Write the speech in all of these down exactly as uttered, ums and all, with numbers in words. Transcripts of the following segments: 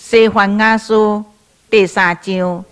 西番雅书第三章，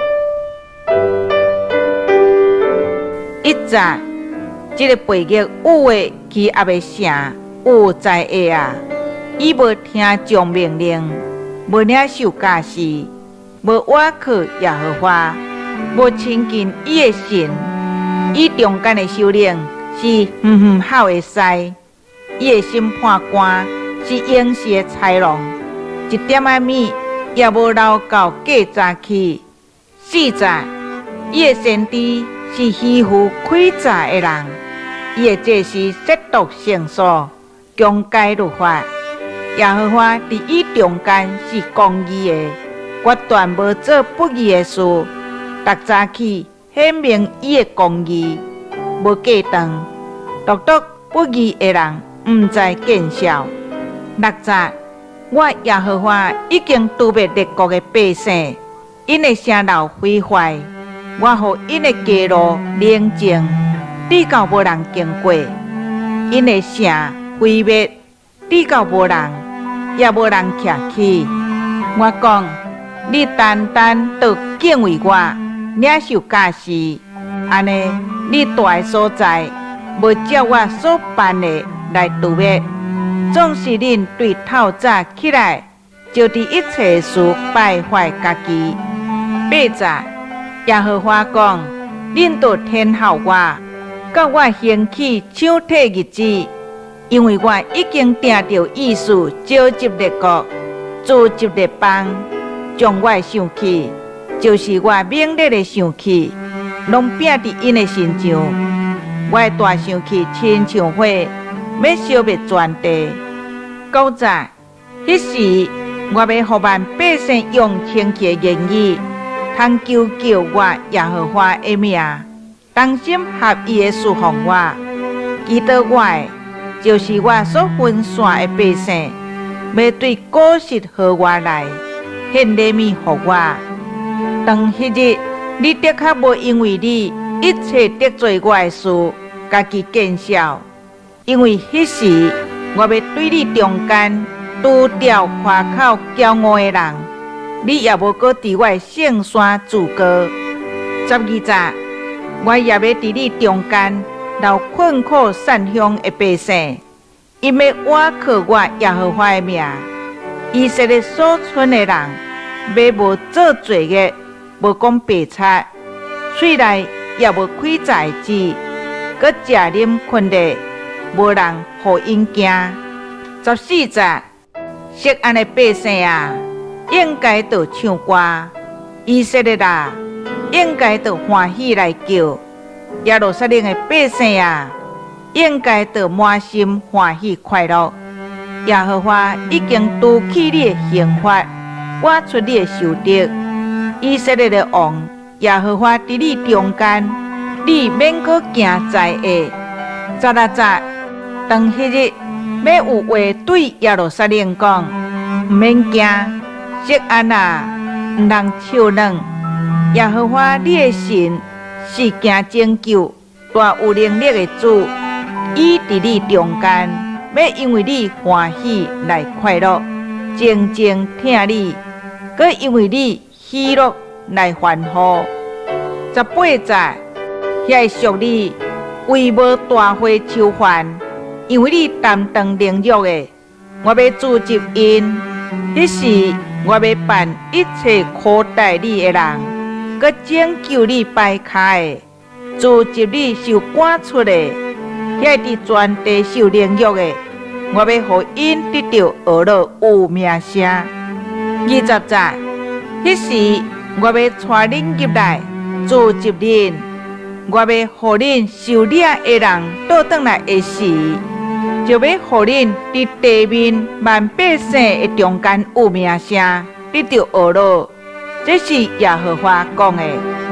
一节，这个背逆有的其也未成，有在下啊！伊无听从命令，无领受教示，无倚靠耶和华，无亲近伊的神。伊中间的修炼是远远好的师，伊的心判官是勇士的豺狼，一点仔米也无留到过早起。四节，伊的先知是欺负诡诈的人，伊的这是亵渎圣所，强改律法。耶和华伫伊中间是公义的，决断无做不义的事。逐早起显明伊的公义，无过长，独独不义的人毋知见笑。六节，我耶和华已经除灭列国的百姓，因的城楼毁坏，我互因的街路宁静，直到无人经过；因的城毁灭，直到无人，也无人徛起。我讲，你单单要敬畏我，领受教示，安尼你住的所在，无照我所办的来除灭。总是恁对透早起来，就伫一切事败坏家己。八节，耶和华讲：恁着天候我，到我兴起抢摕日子，因为我已经定着意思，召集列国，组织列邦，将我的生气，就是我猛烈的生气，拢摒伫因的身上。我的大生气亲像火，要烧灭全地。九节，迄时我要互万百姓用清气的言语，通求救我耶和华的名，同心合意的侍奉我。记得我的，就是我所分散的百姓，要对古实和我来，献礼物互我。当迄日，你的确无因为你一切得罪我的事，家己见笑，因为迄时我要对你中间除掉夸口骄傲的人，你也无搁伫我的圣山住过。十二节，我也要伫你中间留困苦散乡的百姓，因要倚靠我耶和华的名。以色列所存的人，要无做罪孽，无讲白贼，嘴内也无开财子，搁食啉困咧，无人互因惊。十四节，锡安的百姓啊，应该着唱歌；以色列啊，应该着欢喜来叫；耶路撒冷的百姓啊，应该着满心欢喜快乐。耶和华已经除去你的刑罚，挖出你的仇敌。以色列的王耶和华伫你中间，你免搁惊灾厄。十六节，当迄日要有话对耶路撒冷讲，毋免惊，锡安啊，毋通笑软。耶和华你的神是行拯救、大有能力的主，伊伫你中间，要因为你欢喜来快乐，静静听你，搁因为你喜乐来欢呼。十八节，遐属你为无大会愁烦，因为你担当凌辱的，我要组织因。迄时我要办一切苦待你的人，搁拯救你败开的，组织你受赶出的，遐伫全地受凌辱的，我要互因得到恶乐有名声。二十节，迄时我要带恁入来，组织恁，我要互恁受掠的人倒转来的时，就要互恁伫地面万百姓的中间有名声，得到恶乐。这是耶和华讲的。